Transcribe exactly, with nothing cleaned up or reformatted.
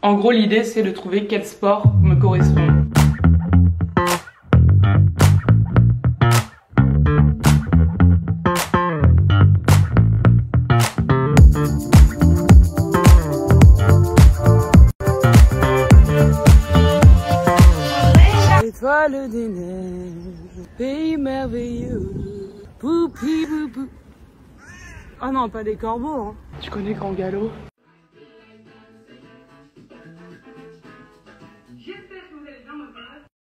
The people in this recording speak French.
En gros, l'idée, c'est de trouver quel sport me correspond. Étoile des neiges, pays merveilleux, poupi boubou. Ah non, pas des corbeaux, hein. Tu connais Grand Galop?